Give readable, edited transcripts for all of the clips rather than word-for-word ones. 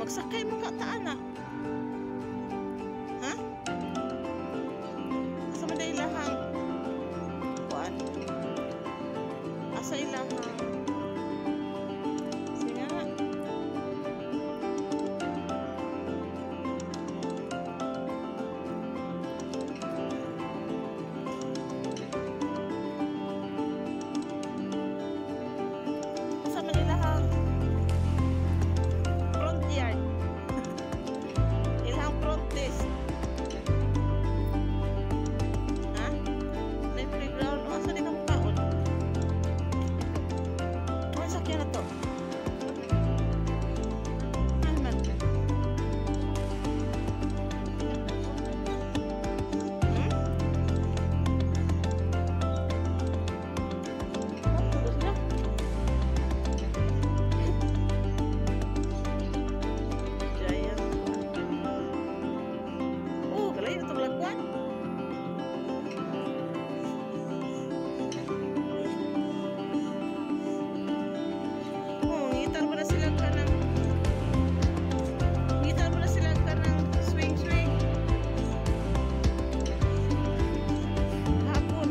magsakay mo ka ta anak. Ha? Asa man day lahang? Kuan. Asa ilahang? Sige nga. Asa man ilahang? Front yard. Ilahang front desk. Ha? May playground. O, asa di ka makaon? Ano sakyan na to? Ano man? Hmm? Tapos na. Giant. Oh, kalayo itong lagwan. Oh, ngitar mo na sila ka ng swing-swing. Hapon.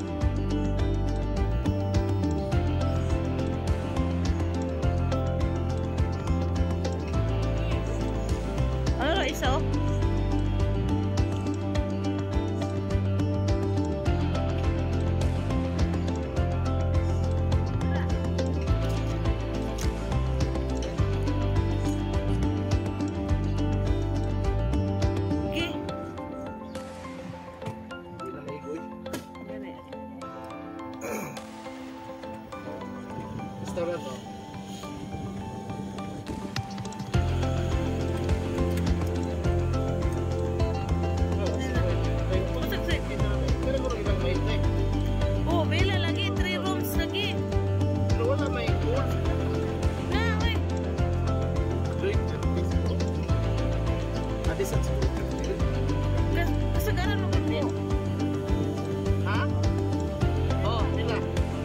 Ano na isa oh? Okay. Hindi na maigoy. Yan eh. Restaurant, oh. Pero kung ilang may ite. Oh, bila lagi 3 rooms lagi. Pero wala may pool. Na, oy. Great. Adis at siguro. Kasagaran mo kasi. Ha? Oh, nila.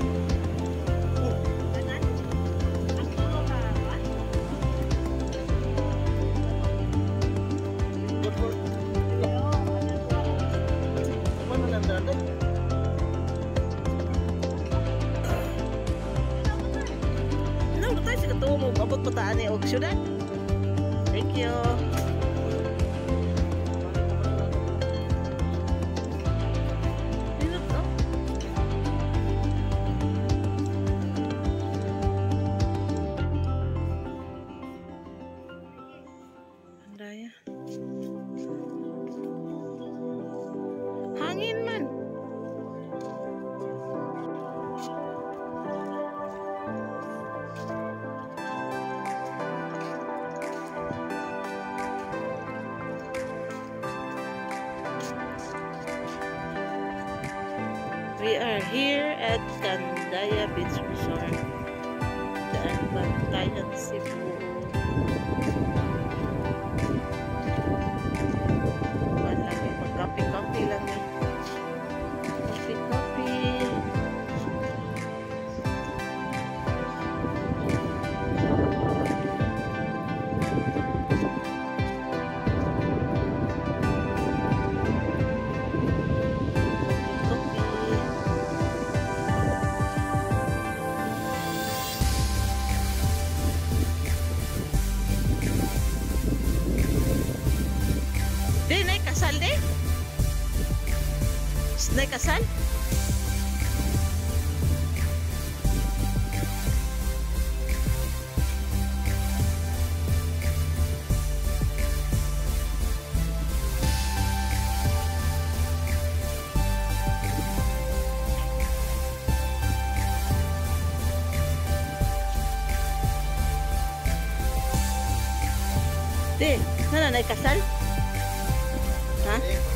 Ganan. Ang tulo ka ba? Good for. Ano nandaan? Nang tayo sa katuwa mo, abot pataan ni og syudad. Thank you. Dinot, oh. Kandaya. Hangin man. We are here at Kandaya Beach Resort, Daanbantayan, Cebu. Magkape-kape lang eh. Kape-kape. Di, naik kasal di? Naik kasal? Di, nana naik kasal? Ha?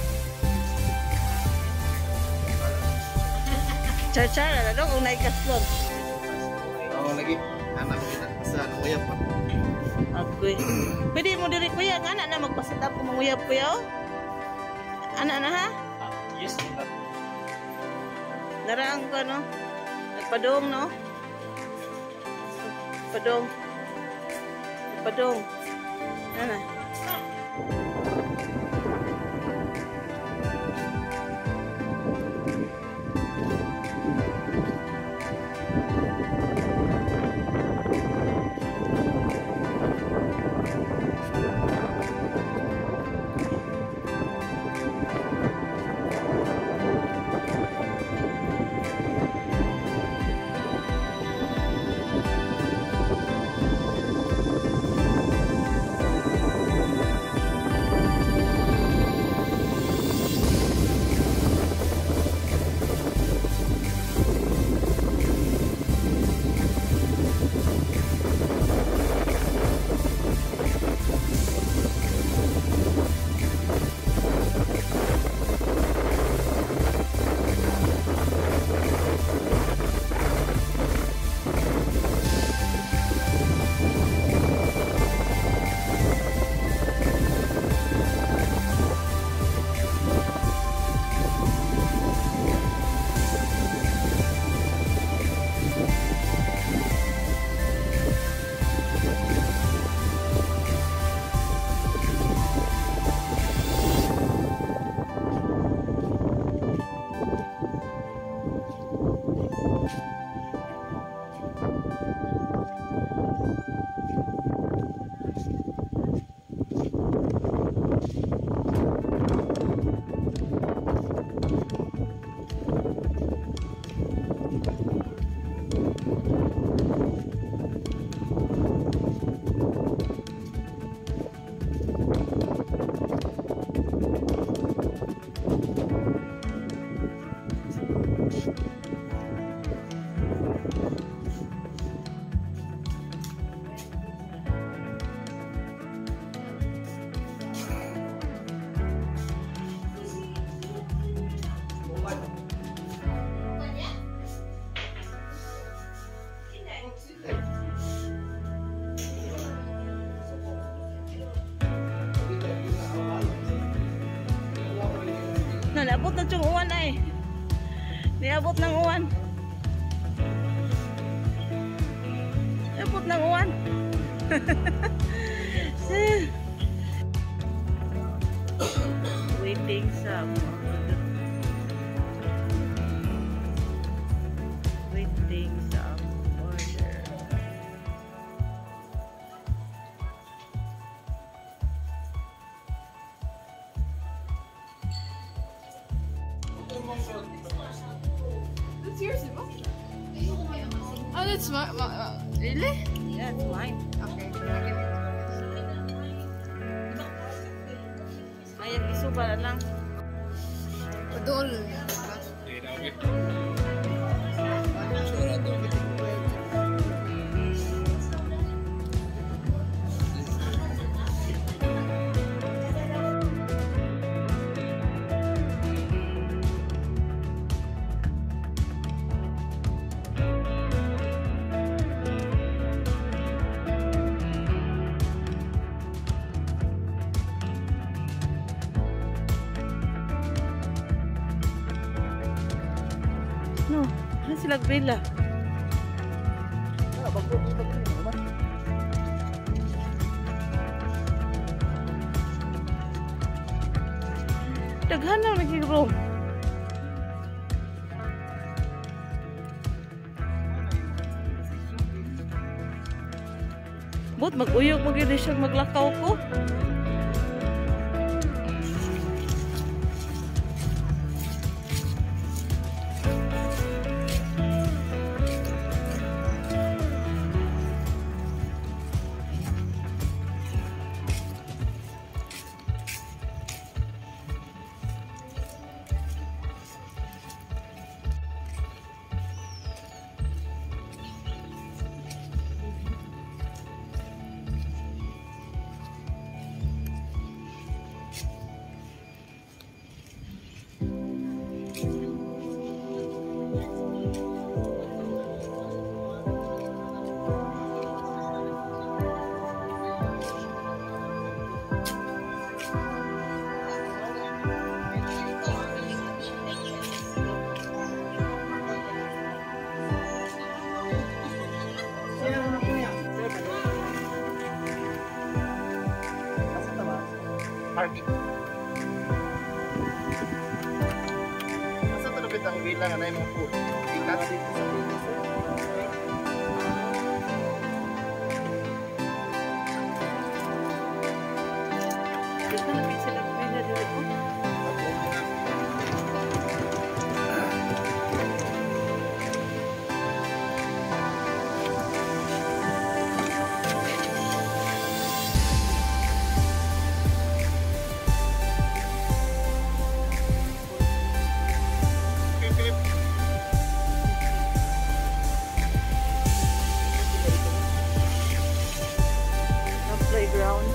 Char-char, ano kung naik kaslon? Oh, lagi. Anak kita sa uyab pa. Agoy. Pwede mo diri kuya, nga na magpasit up kung manguyab kuya oh. Ana na ha? Yes, Narang ko no? Nagpadong no? Padong. Padong. Ano? Naabot na itong uwan ay. Niabot ng uwan. Niabot ng uwan. Waiting sa waiting sa order. That's yours, Cebu? Oh, that's my really? Yeah, it's mine. Okay. Ayan, isuba na lang. Padol. No, ano sila grilla? Daghan na nag-room. Bot, mag-uyog mag-yun siya maglakaw ko. ang bilang na yung mga food. Ikas. Ito na may sila pwede dito po. Ang playground.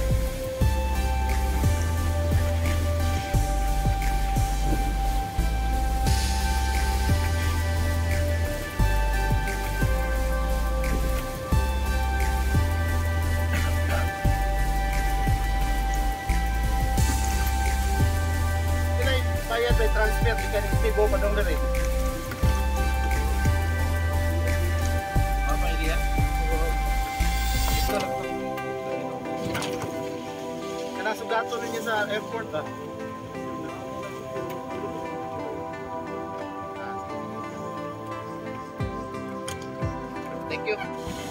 Sila bayad by transfer. Ika ni Cebu pa dong dali. Apa ini ya? Ito lang to. Kana sugato ninyo sa airport ba? Thank you.